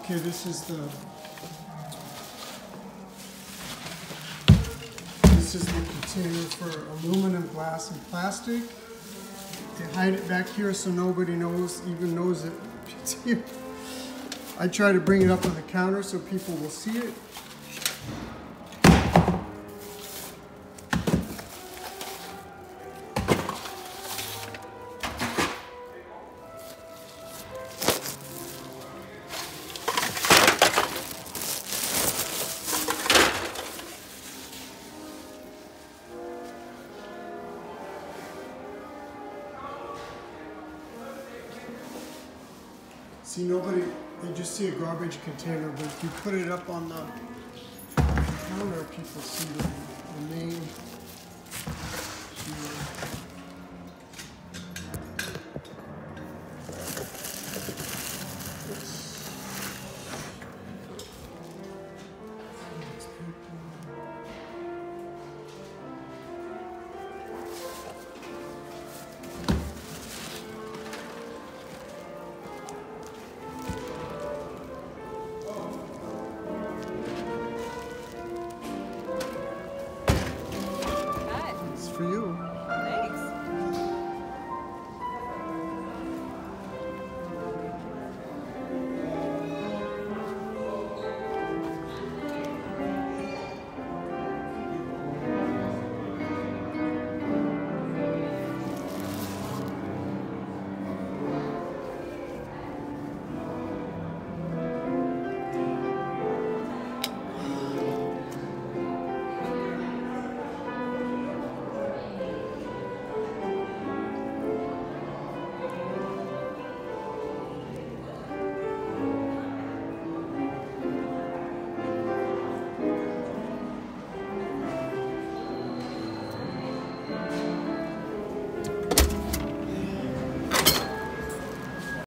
Okay, this is the container for aluminum, glass, and plastic. They hide it back here so nobody even knows it's here. I try to bring it up on the counter so people will see it. See, they just see a garbage container, but if you put it up on the counter, people see the name here.